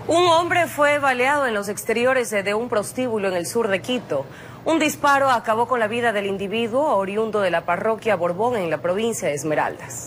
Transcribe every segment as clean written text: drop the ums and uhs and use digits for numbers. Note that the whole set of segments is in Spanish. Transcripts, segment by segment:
Un hombre fue baleado en los exteriores de un prostíbulo en el sur de Quito. Un disparo acabó con la vida del individuo oriundo de la parroquia Borbón en la provincia de Esmeraldas.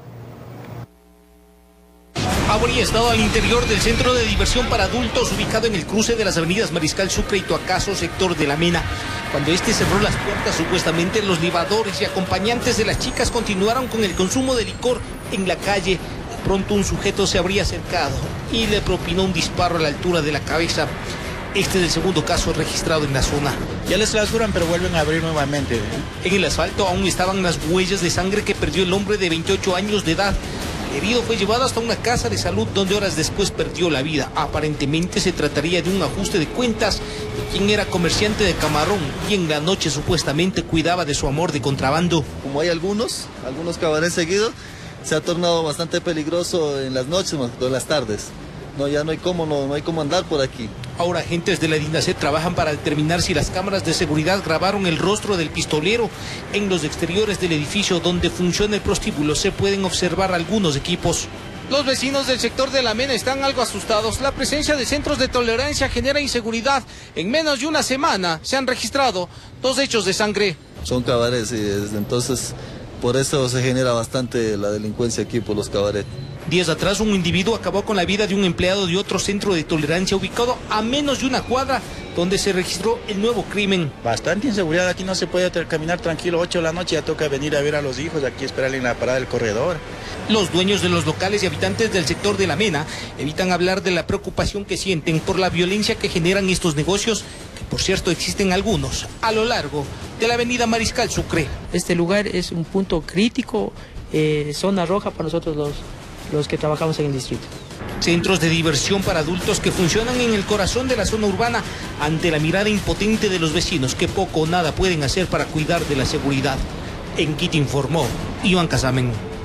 Habría estado al interior del centro de diversión para adultos ubicado en el cruce de las avenidas Mariscal Sucre y Tuacaso, sector de La Mena. Cuando este cerró las puertas, supuestamente los libadores y acompañantes de las chicas continuaron con el consumo de licor en la calle. Pronto un sujeto se habría acercado y le propinó un disparo a la altura de la cabeza. Este es el segundo caso registrado en la zona. Ya les clausuran, pero vuelven a abrir nuevamente. En el asfalto aún estaban las huellas de sangre que perdió el hombre de 28 años de edad. El herido fue llevado hasta una casa de salud donde horas después perdió la vida. Aparentemente se trataría de un ajuste de cuentas de quien era comerciante de camarón y en la noche supuestamente cuidaba de su amor de contrabando. Como hay algunos cabarets seguidos, se ha tornado bastante peligroso en las noches, más que todo en las tardes. Ya no hay cómo andar por aquí. Ahora agentes de la DINASET trabajan para determinar si las cámaras de seguridad grabaron el rostro del pistolero. En los exteriores del edificio donde funciona el prostíbulo se pueden observar algunos equipos. Los vecinos del sector de La Mena están algo asustados. La presencia de centros de tolerancia genera inseguridad. En menos de una semana se han registrado 2 hechos de sangre. Son cabarets y desde entonces por eso se genera bastante la delincuencia aquí por los cabarets. Días atrás un individuo acabó con la vida de un empleado de otro centro de tolerancia ubicado a menos de una cuadra donde se registró el nuevo crimen. Bastante inseguridad, aquí no se puede caminar tranquilo, 8 de la noche ya toca venir a ver a los hijos, aquí esperarle en la parada del corredor. Los dueños de los locales y habitantes del sector de La Mena evitan hablar de la preocupación que sienten por la violencia que generan estos negocios, que por cierto existen algunos a lo largo de la avenida Mariscal Sucre. Este lugar es un punto crítico, zona roja para nosotros los que trabajamos en el distrito. Centros de diversión para adultos que funcionan en el corazón de la zona urbana ante la mirada impotente de los vecinos que poco o nada pueden hacer para cuidar de la seguridad. En Quito informó Iván Casamen.